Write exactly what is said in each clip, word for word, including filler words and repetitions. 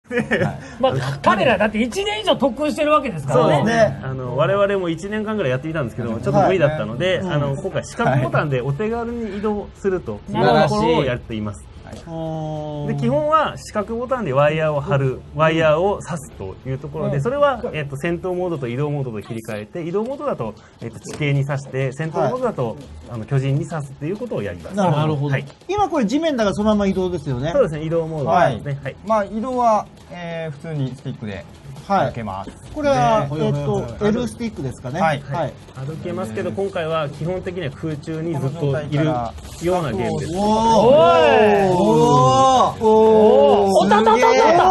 まあ彼らだっていちねん以上特訓してるわけですからね。 あの我々もいちねんかんぐらいやってみたんですけど、ちょっと無理だったので、あの今回四角ボタンでお手軽に移動するというところをやっています。で基本は四角ボタンでワイヤーを張る、ワイヤーを刺すというところで、それは、えっと、戦闘モードと移動モードと切り替えて、移動モードだと、えっと、地形に刺して、戦闘モードだと、あの巨人に刺すっていうことをやります。 なるほど。今これ地面だからそのまま移動ですよね。 そうですね、移動モードですね。はい。 まあ移動は、えー、普通にスティックで歩けます。 これは、えっと、L スティックですかね。はい。 歩けますけど、今回は基本的には空中にずっといるようなゲームです。 おーおーおおたたたた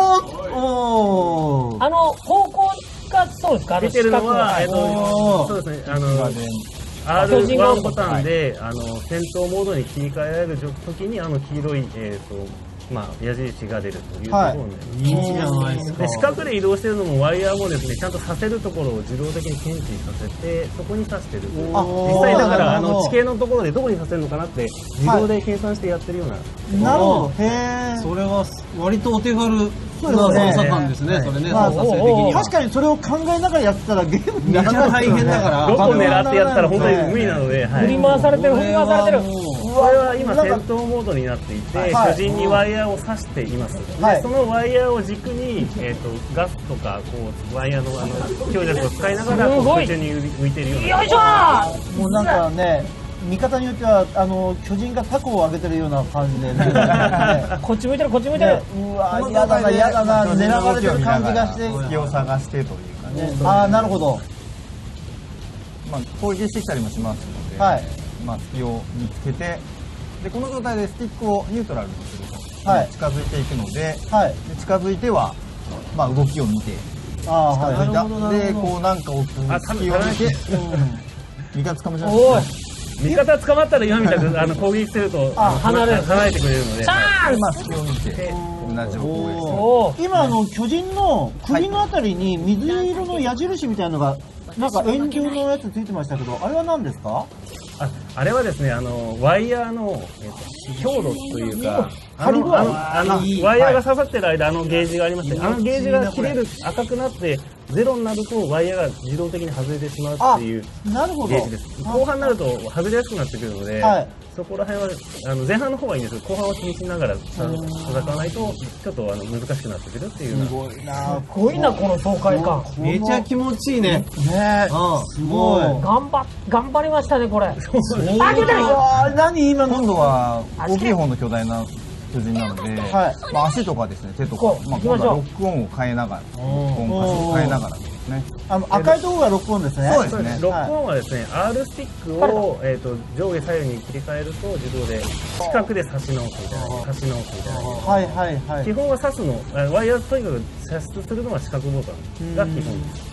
おあの方向がそうですか。 出てるのは、えっと、そうですね、あの アールワン ボタンで、あの戦闘モードに切り替えられる時に、あの黄色い、えっとまあ矢印が出るというところになります。で四角で移動しているのもワイヤーもですね、ちゃんとさせるところを自動的に検知させて、そこに刺してる。実際だからあの地形のところでどこに刺せるのかなって自動で計算してやってるような。 なるほど。へえ。 それは割とお手軽な操作感ですね。それね、操作性的には。 確かにそれを考えながらやってたらゲームめっちゃ大変だから。 どこ狙ってやったら本当に無理なので。 振り回されてる、振り回されてる。 これは今戦闘モードになっていて、巨人にワイヤーを刺しています。でそのワイヤーを軸に、えー、とガスとかこうワイヤーのあの強弱を使いながら空中に浮いているような。 よいしょー。 もうなんかね、見方によってはあの巨人がタコを上げてるような感じで、ね、 こっち向いてるこっち向いてる。 うわ嫌だな嫌だな、狙われてる感じがして、 隙を探してというかね。 ああなるほど。 まあ攻撃してきたりもしますので、はい、まあ隙を見つけて、でこの状態でスティックをニュートラルにすると、はい、近づいていくので、はい、で近づいてはまあ動きを見て近づいた、はい、でこうなんか置く隙を見て、味方捕まっちゃうんですね。 味方捕まったら今みたくあの攻撃すると離れ離れてくれるので、 チャンス。 まあ隙を見て同じ方向です。今あの巨人の首のあたりに水色の矢印みたいなのがなんか円形のやつついてましたけど、あれは何ですか？ あ, あれはですね、あのワイヤーの、えー、強度というか、あのあのあのワイヤーが刺さってる間、あのゲージがありまして、あのゲージが切れる、赤くなってゼロになるとワイヤーが自動的に外れてしまうっていうゲージです。後半になると外れやすくなってくるので、はい、そこら辺はあの前半の方がいいんですけど、後半は気にしながら戦わないとちょっとあの難しくなってくるっていうような。 すごいな、 すごいなこの爽快感。 めちゃ気持ちいいね。 ね、すごい。 頑張頑張りましたねこれ。あ、 出た。何今今度は大きい方の巨大な巨人なので、はい、まあ足とかですね、手とか、まあ今度はロックオンを変えながら、ロックオン箇所を変えながらですね。 あの赤いところがロックオンですね。 そうですね。ロックオンはですね、アール スティックをえっと上下左右に切り替えると自動で近くで差し直すみたいな、差し直すみたいな。 はいはいはい。基本は刺すの、ワイヤーとにかく射出するのは四角ボタンが基本です。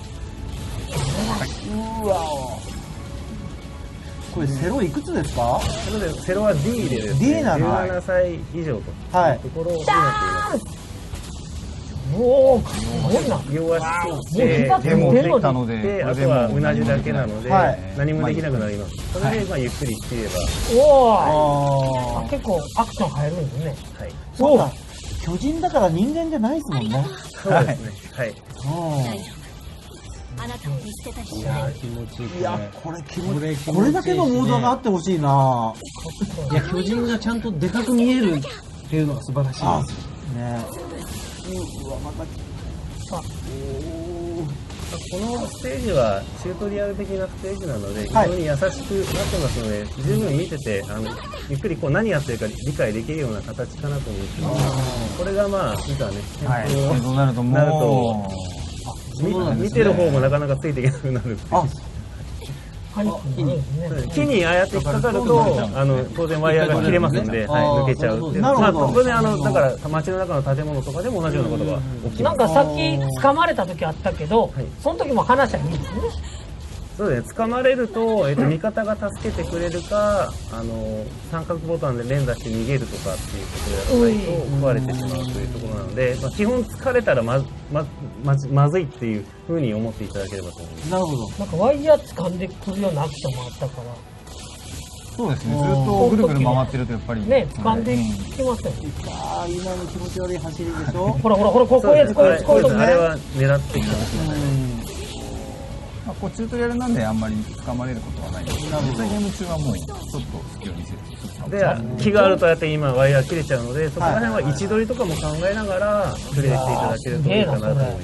うわ。これセロいくつですか？ セロは D でですね、じゅうななさい以上というところになっています。 おー、すごいな。 両足で手もできたので、 あとはうなじだけなので何もできなくなります。それでまあゆっくりしていれば。 おお、結構アクション入るんですね。 はい。そうか。巨人だから人間じゃないですもんね。 そうですね。はい。 あなたを見捨てた人。 いや気持ちいい。 いやこれ気持ちいい。これだけのモードがあってほしいな。 いや巨人がちゃんとでかく見えるっていうのが素晴らしいですね。うわまた。あ、 このステージはチュートリアル的なステージなので非常に優しくなってますので、十分見ててあのゆっくりこう何やってるか理解できるような形かなと思ってます。これがまあいざね、 はい、そうなるともう。 見てる方もなかなかついていけなくなるっていう。木にああやって引っかかるとあの当然ワイヤーが切れますので、はい、抜けちゃうっていう。まあこれね、あのだから街の中の建物とかでも同じようなことが起きます。 なんかさっき掴まれた時あったけど、はい、その時も話はいいんですね。 そうですね、掴まれると、えっと、味方が助けてくれるか、あの三角ボタンで連打して逃げるとかっていうことをやらないと壊れてしまうというところなので、まあ、基本疲れたらままままずいっていうふうに思っていただければと思います。 なるほど。 なんかワイヤー掴んでくるようなアクションもあったから。 そうですね、ずっとぐるぐる回ってるとやっぱりね、掴んできますよ。 ああ、今の気持ち悪い走りでしょ。 ほらほらほら、こういうやつ、こういうやつ、こういうやつ。 あれは狙ってきたかもしれない。 まあ、こうチュートリアルなんであんまり掴まれることはないんですけど、実際ゲーム中はもうちょっと隙を見せるで、気があるとやって今ワイヤー切れちゃうので、そこら辺は位置取りとかも考えながらプレイしていただけるといいかなと思います。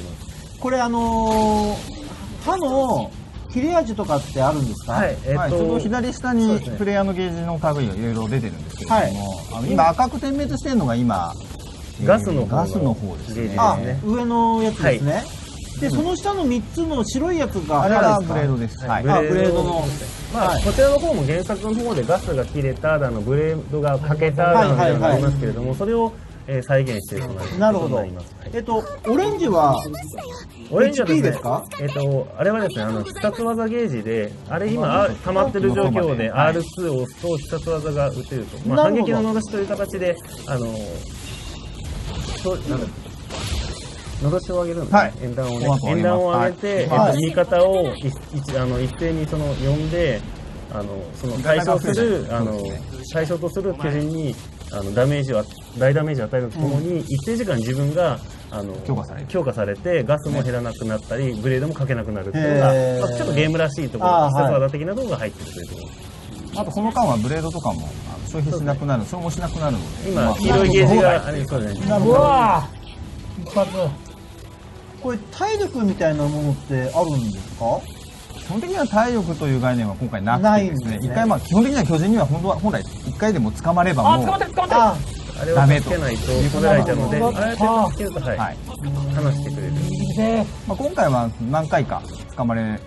これあのー、刃の切れ味とかってあるんですか？ はい、えっと、ちょうど左下にプレイヤーのゲージの類がいろいろ出てるんですけれども、はい、あの今赤く点滅してるのが今ガスの方ガスの方ですね。 あ、上のやつですね。はい、で、その下のみっつの白いやつがあれがブレードです。 はい、あ、ブレードの。 まあ、はい、こちらの方も原作の方でガスが切れただのブレードが欠けただのでありますけれども、それをえ再現しているとなるほど。えっと、オレンジはオレンジはですね、 ですか？ えっと、あれはですね、あの、必殺技ゲージで、あれ今、溜まってる状況で アールツー を押すと必殺技が打てると。まあ、反撃ののろしという形で、あの、そう、なんだっけ。のろしを上げるんですね。はい、演壇をね。演壇を上げて、はい、えっと、味方を一あの一斉にその呼んで、あの、その対象する、あの、対象とする巨人に、あの、ダメージを、大ダメージを与えるとともに、うん、一定時間自分が、あの、強化され強化されて、ガスも減らなくなったり、ブレードもかけなくなるっていうのが、まあ、ちょっとゲームらしいところ、必殺技的なところが入ってるというところ。 あとその間はブレードとかも消費しなくなる、消耗しなくなるので。 今、黄色いゲージがありそうですね。 うわぁ一発。 これ、体力みたいなものってあるんですか？ 基本的には体力という概念は今回なくてですね、一回まあ基本的には巨人には本当は本来一回でも捕まればもうあ、捕まってる捕まってる。 あれをつけないと止められちゃうので、あれをつけると、はい、はい、離してくれる。 まあ今回は何回か捕まれる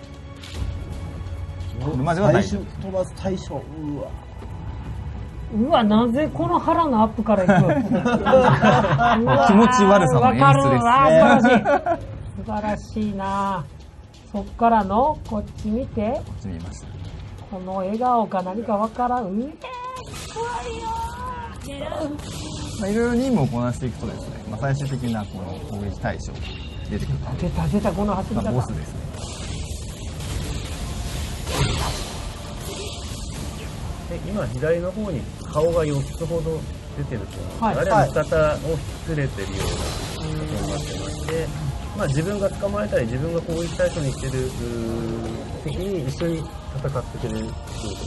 まではない。 飛ばす対象。うわ。 うわ、なぜこの腹のアップからいく気持ち悪さの演出です。 わかる。素晴らしい。素晴らしいな。そっからのこっち見て。 こっち見ました。 この笑顔か何かわからん。うえー、怖いよ。 まあいろいろ任務をこなしていくとですね、まあ最終的なこの攻撃対象出てくる。 出た出たこの走り方。 まあボスですね。 今左の方に顔がよっつほど出てると思うんです、はい、あれは味方を引き連れてるようなことになってまして、まあ、自分が捕まえたり自分が攻撃対象にしてる時に一緒に戦ってくれるということです。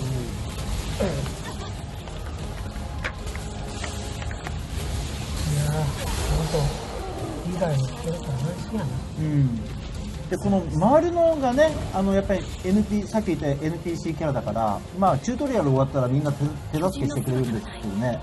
いやー、本当以外の人だから安心やな。 うん。でこの周りのがね、あのやっぱり エヌピー さっき言った エヌピーシー キャラだから、まあチュートリアル終わったらみんな 手, 手助けしてくれるんですけどね。はい。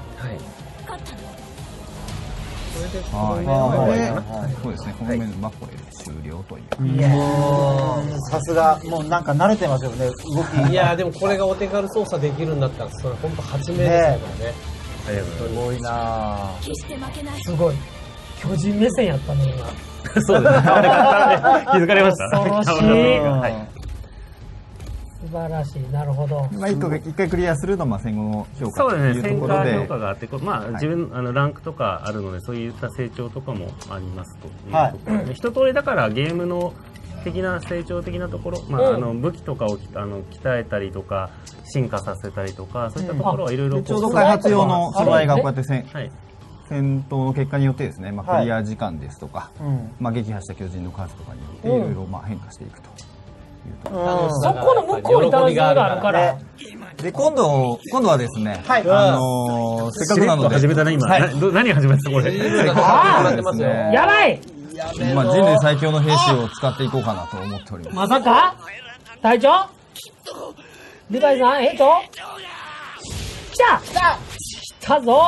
これでそうですね。この面まあこれで終了という。 いやー、さすがもうなんか慣れてますよね動き。 いやーでもこれがお手軽操作できるんだったらそれ本当発明ですよね。 ありがとうございます。 すごいなー。すごい。巨人目線やったね今。 そうですね。気づかれました。 恐ろしい。はい。素晴らしい。なるほど。 まあ一回一回クリアするとまあ戦後の評価というところで。 そうですね。戦果評価があって、まあ自分あのランクとかあるのでそういった成長とかもありますというところで、一通りだからゲームの的な成長的なところ、まああの武器とかをあの鍛えたりとか進化させたりとかそういったところはいろいろ。 ちょうど開発用の素材がこうやって戦。はい。戦闘の結果によってですね、まあ、クリア時間ですとか、はい、まあ、撃破した巨人の数とかによっていろいろまあ変化していくというと、 うん、そこの向こうに楽しみがあるから。 で、今度、今度はですね、はい、あのー、せっかくなので。 始めたね、今。はい、何始めたこれ。 やばいまあ、人類最強の兵士を使っていこうかなと思っております。 まさか隊長リヴァイさん、えっと来た来た来たぞ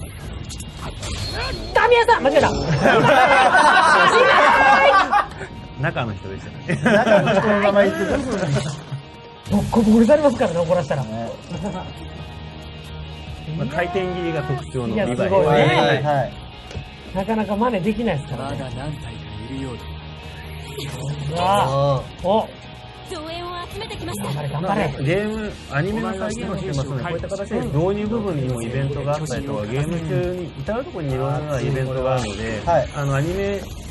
ダミアさん間違えた中の人でしたね。 中の人の名前言ってどうするのボッコボコにされますからね、怒らせたら。 まあ、回転切りが特徴のリヴァイ。 いや、すごいね。はい。なかなか真似できないですからね。まだ何体かいるようだ。うわぁ。お増援を集めてきました。 頑張れ頑張れ。 ゲーム、アニメの再現をしてますので、こういった形で導入部分にもイベントがあったりとか、ゲーム中に至るところにいろんなイベントがあるので、はい、あのアニメ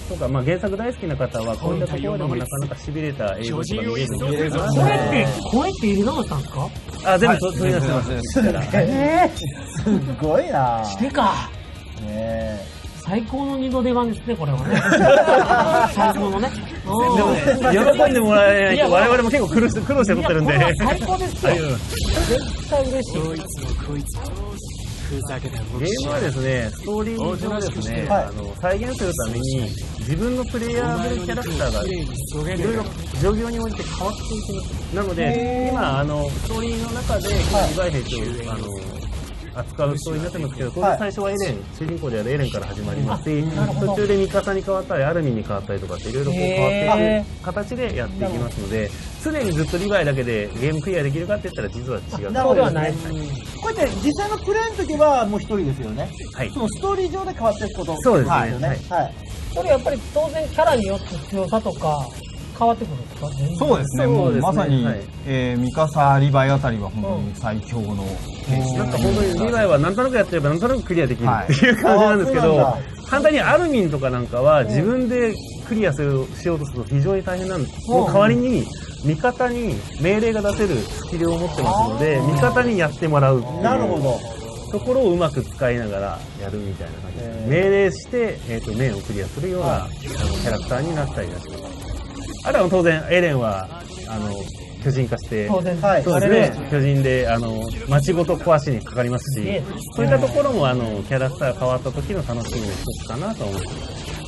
とか、まあ、原作大好きな方はこういったところでもなかなかしびれた映像とか見れるので、 これってこれって入れなかったんですか？ あ、全部取り出してます。 えー、すごいな。 してか。 ねえ。 最高の二度出番ですね、これはね。最高のね。 でもね、喜んでもらえないと我々も結構苦労して苦労して撮ってるんで。 最高ですよ。絶対嬉しい。 ゲームはですね、ストーリー上ですね、はい、あの再現するために自分のプレイヤーブルキャラクターがいろいろ状況に応じて変わっていきます。なので、今あのストーリーの中でリヴァイ兵とあの扱うストーリーになってますけど、当然最初はエレン、主人公であるエレンから始まりますし、途中でミカサに変わったりアルミンに変わったりとかっていろいろこう変わっていく形でやっていきますので、常にずっとリヴァイだけでゲームクリアできるかって言ったら実は違う。 そうではない。こうやって実際のプレイの時はもう一人ですよね。はい。そのストーリー上で変わっていくこと。 そうですね。 はい。 はい。それやっぱり当然キャラによって強さとか変わってくるんですか？ そうですね。もうまさに、えー、ミカサ、リヴァイあたりは本当に最強の兵士。 なんか本当にリヴァイはなんとなくやってればなんとなくクリアできるっていう感じなんですけど、反対にアルミンとかなんかは自分でクリアするしようとすると非常に大変なんです。その代わりに味方に命令が出せるスキルを持ってますので、味方にやってもらうっていう。 なるほど。 ところをうまく使いながらやるみたいな感じです。命令して、えっと、面をクリアするような、あの、キャラクターになったりだとか。あとは当然、エレンは、あの、巨人化して、 当然、 はい、そうですね、巨人で、あの、街ごと壊しにかかりますし、そういったところも、あの、キャラクターが変わった時の楽しみの一つかなと思ってます。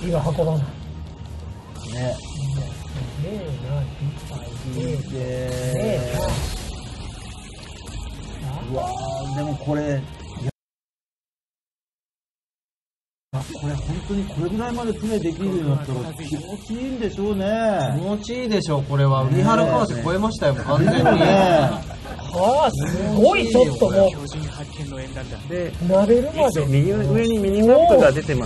今運ばない。ね。 ねえ、な、いっぱいで。ねえ、うわー、でもこれ、これ本当にこれぐらいまでプレイできるようになったら気持ちいいんでしょうね。 気持ちいいでしょう、これは。三原川瀬超えましたよ、完全に。 ああ、すごい、ちょっともう。 で、 慣れるまで。 右上にミニマップが出てます。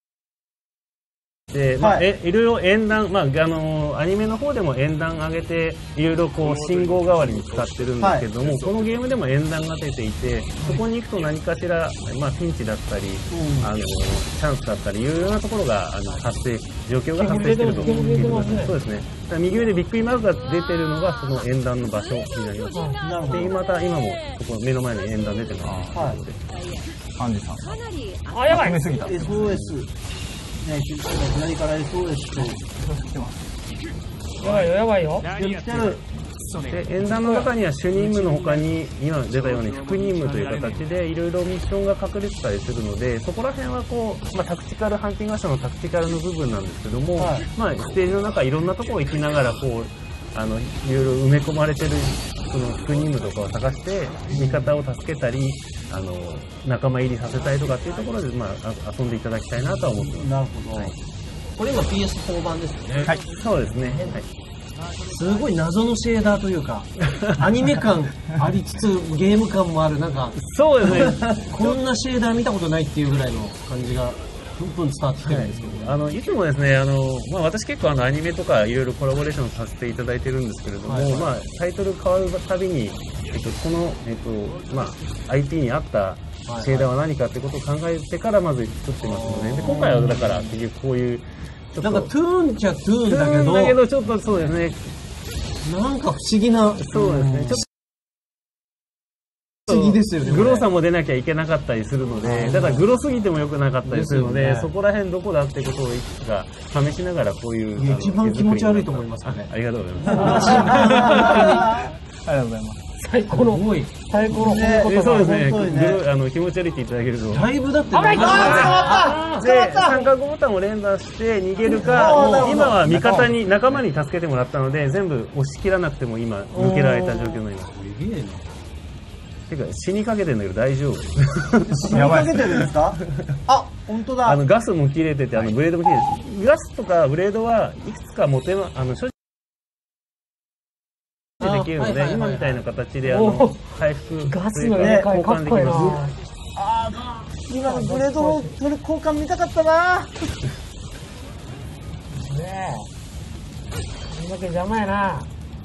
で、まあ、え、いろいろ演弾、まあ、あの、アニメの方でも演弾上げて、いろいろこう、信号代わりに使ってるんですけども、はい、このゲームでも演弾が出ていて、そこに行くと何かしら、まあ、ピンチだったり、うん、あの、チャンスだったり、いろいろなところが、あの、発生、状況が発生してると聞いてます。そうですね。右上でびっくりマークが出てるのが、その演弾の場所になります。なるほど。で、また今も、ここ目の前に演弾出てます。はい。 アンジさん。 あ、やばい。 エスオーエス。ね、左から エスオーエス と来てます。 やばいよ、やばいよ。 で、演弾の中には主任務の他に、今出たように副任務という形でいろいろミッションが隠れてたりするので、そこら辺はこう、まあ、タクティカル、ハンティングアクションのタクティカルの部分なんですけども、はい、まあ、ステージの中いろんなところを行きながら、こう、あの、いろいろ埋め込まれてる、その副任務とかを探して、味方を助けたり、あの、仲間入りさせたいとかっていうところで、まあ、遊んでいただきたいなとは思ってます。 なるほど。はい、 これ今 ピーエスフォー 版ですよね。 はい。そうですね。はい。 すごい謎のシェーダーというか、アニメ感ありつつ、ゲーム感もある、なんか、 そうですね。 こんなシェーダー見たことないっていうぐらいの感じが。プンプン伝わってきてるんですけど、 はい、あのいつもですね、あのまあ、私結構あのアニメとかいろいろコラボレーションさせていただいてるんですけれども、はいはい、まあ、タイトル変わるたびに、えっと、この、えっとまあ、アイピー に合ったシェーダーは何かってことを考えてからまず作ってますので、で今回はだから結局こういうちょっとなんかトゥーンっちゃトゥーンだけど、 だけどちょっとそうですね、 なんか不思議な、 そうですね、ちょっと不思議ですよね。 グロさも出なきゃいけなかったりするので、だからグロすぎても良くなかったりするので、ね、そこら辺どこだってことをいくつか試しながらこういう。 一番気持ち悪いと思いますね。 ありがとうございます。 ありがとうございます。 最高の、最高の褒め言葉。 そうですね。グロ、あの、気持ち悪いって言っていただけると。 だいぶだって。 あ、まいったで、三角ボタンを連打して逃げるか、今は味方に、仲間に助けてもらったので、全部押し切らなくても今、抜けられた状況になります。 すげえな。 てか死にかけてるんだけど大丈夫？ 死にかけてるんですか？あ、本当だ。 あのガスも切れてて、あのブレードも切れてて、ガスとかブレードはいくつか持てま、あの所持できるので、今みたいな形であの回復ガスの入れ替えかっこいいな。 あー、今のブレードの交換見たかったな。ねえ。こんだけ邪魔やな。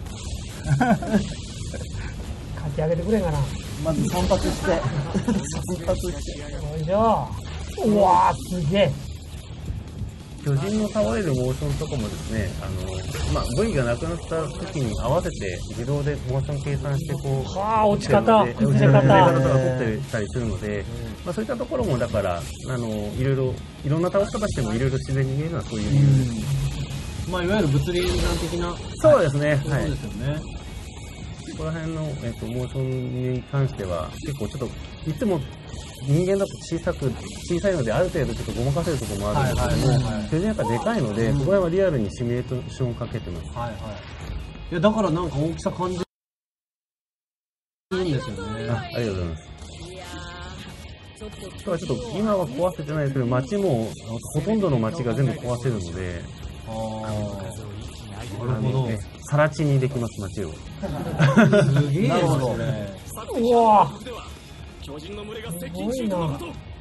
書き上げてくれんかな。 まず散髪して散髪してよいしょ。うわー、すげえ。 巨人の倒れるモーションとかもですね、あの、まあ、部位がなくなった時に合わせて自動でモーション計算してこう、 ああ、落ち方、 崩れ方とか取ってたりするので、まあ、そういったところもだから、あの、いろいろ、いろんな倒し方してもいろいろ自然に見えるのはそういう理由です。 まあ、いわゆる物理演算的な。 そうですね。はい。 そうですよね。 ここら辺の、えっと、モーションに関しては、結構ちょっと、いつも人間だと小さく、小さいので、ある程度ちょっとごまかせるところもあるんですけども、巨人やっぱでかいので、うん、ここら辺はリアルにシミュレーションをかけてます。はいはい。 いや、だからなんか大きさ感じるんですよね。 あ、ありがとうございます。だからちょっと、今は壊せてないですけど、街も、ほとんどの街が全部壊せるので、ああ、なるほど。さら地にできます、街を。 すげえな、それ。 うわぁ。すごいな。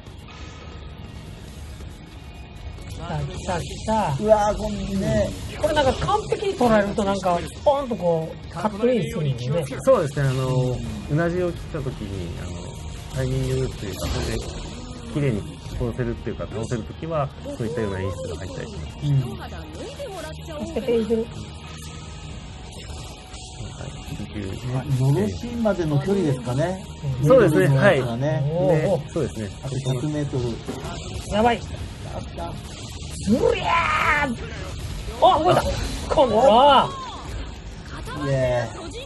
来た来た来た。 うわぁ、こんね。 これなんか完璧に捉えるとなんか、ポンとこう、カットインするんですね。 そうですね、あの、うなじを切った時に、あの、タイミングっていうか、それで、綺麗に殺せるっていうか、倒せるときは、そういったような演出が入ったりします。 うん。そしてページ。 のろしまでの距離ですかね。 そうですね、はい。 で、 そうですね。 あとひゃくメートル。 やばい。うりゃー。あ、動いた。このな。 いえ。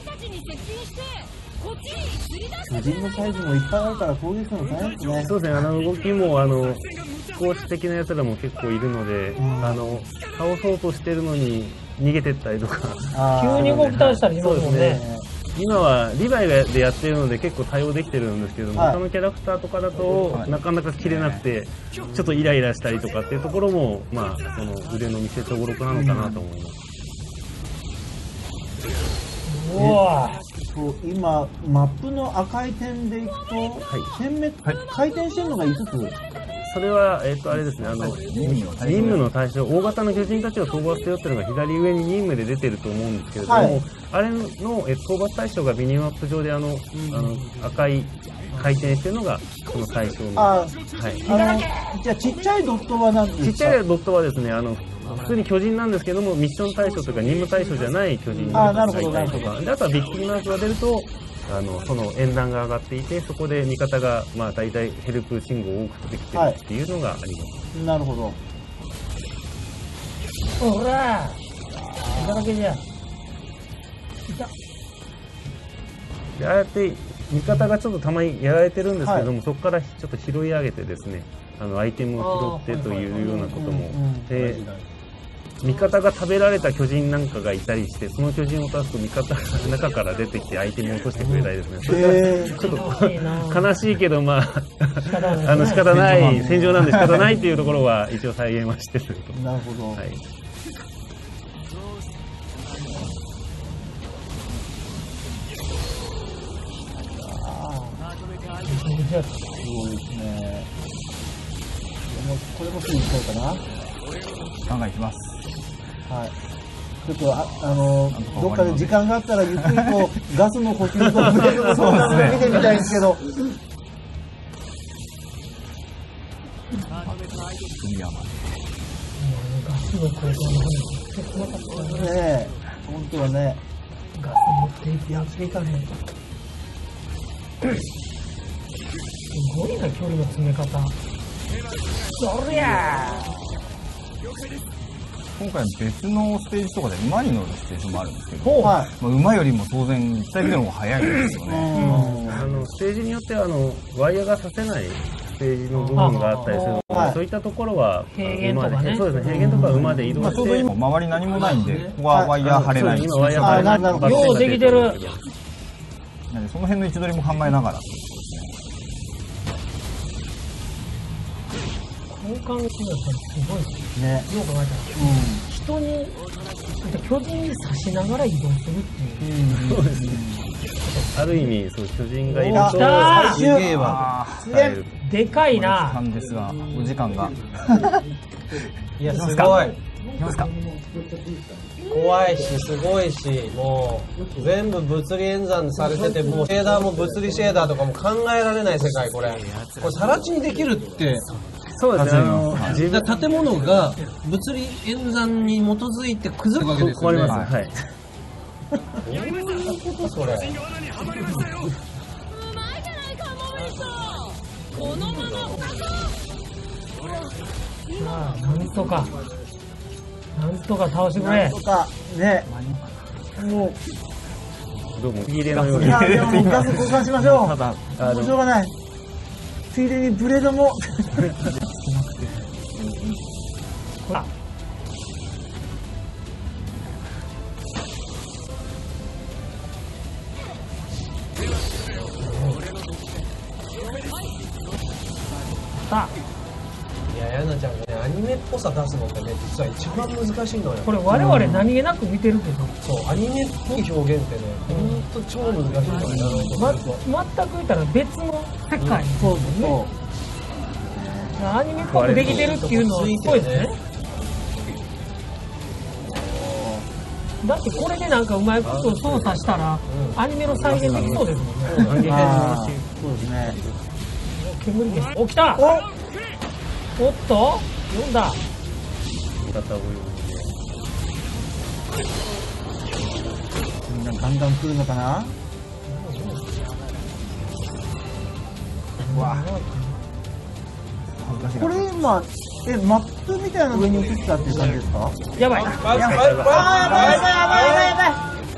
巨人のサイズもいっぱいあるから攻撃するの大変ですね。 そうですね、あの動きも、あの、飛行士的なやつらも結構いるので、うん、あの、倒そうとしてるのに逃げてったりとか。 急に動き出したりしますもんね。 今はリヴァイでやってるので結構対応できてるんですけども、はい、他のキャラクターとかだと、はい、なかなか切れなくて、ちょっとイライラしたりとかっていうところも、まあ、その腕の見せ所なのかなと思います。 うわぁ。今、マップの赤い点でいくと、はい、点目、はい、回転してるのがいつつ。 それは、えっと、あれですね、あの、任務の対象、大型の巨人たちを討伐せよっていうのが左上に任務で出てると思うんですけれども、はい、あれの、え討伐対象がミニマップ上であの、あの、赤い回転してるのが、その対象の。あ、はい。 あの、じゃあちっちゃいドットは何ですか？ ちっちゃいドットはですね、あの、普通に巨人なんですけども、ミッション対象というか任務対象じゃない巨人がいたりとか、 で、あとはビッキリマークが出ると、あの、その演弾が上がっていて、そこで味方が、まあ、大体ヘルプ信号を多くできてるっていうのがあります。 はい、なるほど。 ほらーいただけじゃ。いた。 で、ああやって、味方がちょっとたまにやられてるんですけども、はい、そこからちょっと拾い上げてですね、あの、アイテムを拾ってというようなことも、で、味方が食べられた巨人なんかがいたりして、その巨人を倒すと味方が中から出てきてアイテムを落としてくれたりですね。それがちょっと悲しいけど、まあ、あの仕方ない、戦場なんで仕方ないっていうところは一応再現はしてると。 なるほど。はい。すごいですね。これもすぐ行っちゃうかな。 考えてます。 はい。ちょっとあ、あのー、どっかで時間があったらゆっくりとガスの呼吸とブレードの操作を見てみたいんですけど。 ガスの交換の話、なかったね。 ねえ、本当はね。 ガス持っていってやっていかねえと。すごいな、距離の詰め方。そりゃー。 今回別のステージとかで馬に乗るステージもあるんですけど、はい、まあ、馬よりも当然実際見るのが早いんですよね。 あのステージによってはあのワイヤーがさせないステージの部分があったりするので、はい、そういったところは馬で、ね、そうですね、平原とか馬で移動して、まあ、 ちょうど今周り何もないんで、ここはワイヤー張れないんです。 今ワイヤー張れない。 あ、ようできてる。 なんでその辺の位置取りも考えながら。 こう考えたらすごいですね。よく考えたら、うん、人に巨人に刺しながら移動するっていう。 そうですね。ある意味、そう巨人がいると最終ゲーはでかいな。 なんですが、お時間が。 いや、すごい。いきますか。怖いし、すごいし、もう全部物理演算されてて、もうシェーダーも物理シェーダーとかも考えられない世界、これ。これ、さら地にできるって。 そうですね。あのはい自分だから建物が物理演算に基づいて崩れるわけですよね。 壊れます。はい。 どういうことそれ。 うまいじゃないかモメント。このままさあなんとかなんとか倒してくれ。 とか、ね。もどうも入れのようう、 に。 いや、でももうガス交換しましょう。 ただあもうしょうがない。ついでにブレードも。 あさあいや、ヤナちゃんがね、アニメっぽさ出すのってね、実は一番難しいのよ。 これ我々何気なく見てるけど、 そう、アニメっぽい表現ってね、ほんと超難しいのよ、やろうとすま、 ると。 全く言ったら別の世界、 そうそアニメっぽくできてるっていうのはすごいですね。だってこれでなんかうまいこと操作したら、アニメの再現できそうですもんね。 う。ああ、そうですね。 煙です。お、来たおっと読んだ。 味方を呼みんなガンガン来るのかな。うわ。これ今、え、マップみたいな上に映ったっていう感じですか？ やばい。 やばい、やばい、やばい、やばい、 やばいやばいやばいやばい。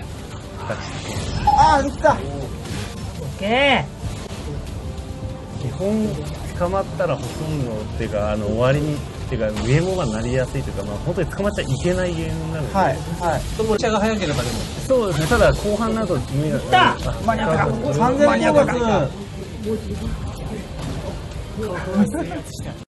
あー、撃った。 オッケ基本捕まったらほとんどっていうかあの終わりにっていうかゲームオーバーになりやすいというかまあ本当に捕まっちゃいけないゲームになるので、 はい、はい。 とも茶が早ければでも。 そうですね。ただ後半になると目がたマニアックさんぜんごがつ。